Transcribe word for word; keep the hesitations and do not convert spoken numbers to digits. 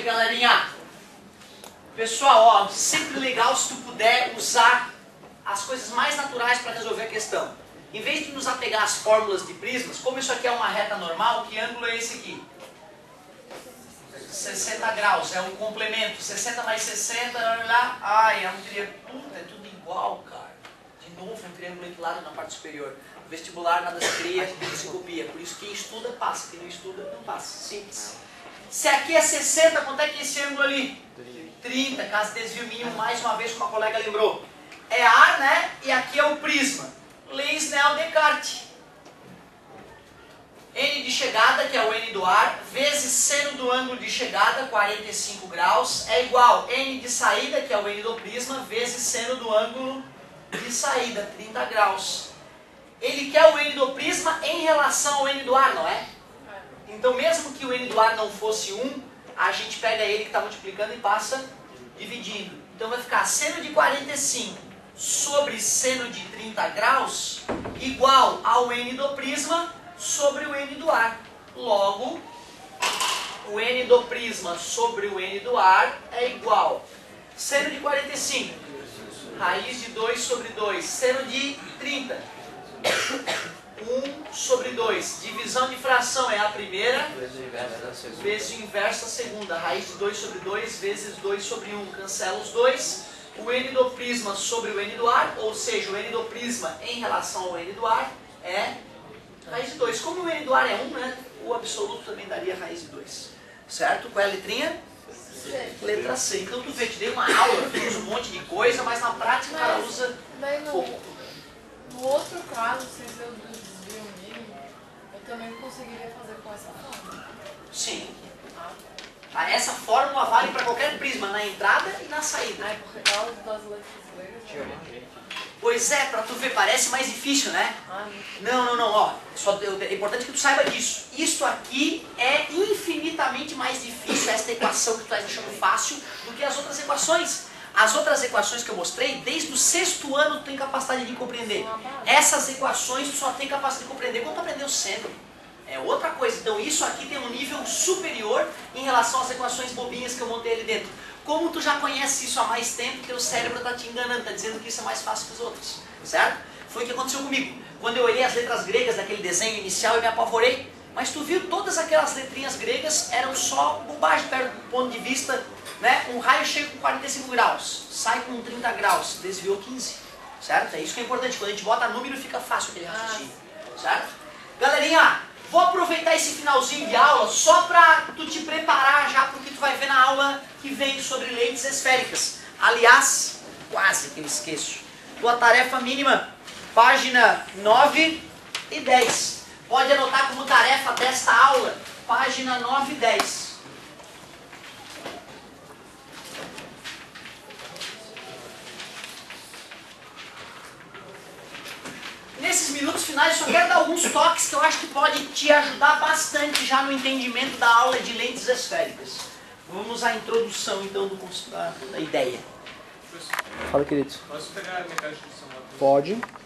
aí, galerinha. Pessoal, ó, sempre legal se tu puder usar as coisas mais naturais para resolver a questão. Em vez de nos apegar às fórmulas de prismas, como isso aqui é uma reta normal, que ângulo é esse aqui? sessenta graus, é um complemento. sessenta mais sessenta, olha lá. Ai, é um triângulo. Puta, é tudo igual, cara. De novo, um triângulo equilátero na parte superior. No vestibular, nada se cria, tudo se copia. Por isso, quem estuda, passa. Quem não estuda, não passa. Simples. Se aqui é sessenta, quanto é que é esse ângulo ali? trinta, caso desvio mínimo, mais uma vez, como a colega lembrou. É ar, né? E aqui é o prisma. Lei Snell-Descartes. N de chegada, que é o N do ar, vezes seno do ângulo de chegada, quarenta e cinco graus, é igual a N de saída, que é o N do prisma, vezes seno do ângulo de saída, trinta graus. Ele quer o N do prisma em relação ao N do ar, não é? Então, mesmo que o N do ar não fosse um, a gente pega ele que está multiplicando e passa dividindo. Então, vai ficar seno de quarenta e cinco sobre seno de trinta graus igual ao N do prisma sobre o N do ar. Logo, o N do prisma sobre o N do ar é igual seno de quarenta e cinco, raiz de dois sobre dois, seno de trinta, um sobre dois. Divisão de fração é a primeira vezes o inverso a segunda. Raiz de dois sobre dois vezes dois sobre um. Cancela os dois. O N do prisma sobre o N do ar, ou seja, o N do prisma em relação ao N do ar é raiz de dois. Como o N do ar é um, né, o absoluto também daria raiz de dois. Certo? Qual é a letrinha? C. Letra C. Então tu vê, te dei uma aula, fiz um monte de coisa, mas na prática o cara usa pouco. No outro caso, se eu desvio mínimo, eu também conseguiria fazer com essa fórmula. Sim. Ah, essa fórmula vale para qualquer prisma, na entrada e na saída. Ah, é por causa das letras gregas. Pois é, para tu ver, parece mais difícil, né? Ah, não, não, não, ó. Só, é importante que tu saiba disso. Isso aqui é infinitamente mais difícil, esta equação que tu estás deixando fácil, do que as outras equações. As outras equações que eu mostrei, desde o sexto ano tu tem capacidade de compreender. Essas equações tu só tem capacidade de compreender quando tu aprendeu seno. É outra coisa. Então isso aqui tem um nível superior em relação às equações bobinhas que eu montei ali dentro. Como tu já conhece isso há mais tempo, teu cérebro está te enganando, está dizendo que isso é mais fácil que os outros. Certo? Foi o que aconteceu comigo. Quando eu olhei as letras gregas daquele desenho inicial, eu me apavorei. Mas tu viu, todas aquelas letrinhas gregas eram só bobagem perto do ponto de vista, né? Um raio chega com quarenta e cinco graus, sai com trinta graus, desviou quinze. Certo? É isso que é importante. Quando a gente bota número, fica fácil aquele raciocínio. Certo? Galerinha, vou aproveitar esse finalzinho de aula só para tu te preparar já para o que tu vai ver na aula que vem sobre lentes esféricas. Aliás, quase que eu esqueço. Tua tarefa mínima, página nove e dez. Pode anotar como tarefa desta aula, página nove e dez. Nesses minutos finais, eu só quero dar alguns toques que eu acho que pode te ajudar bastante já no entendimento da aula de lentes esféricas. Vamos à introdução, então, do, da, da ideia. Fala, querido. Posso pegar a minha caixa de som lá? Pode.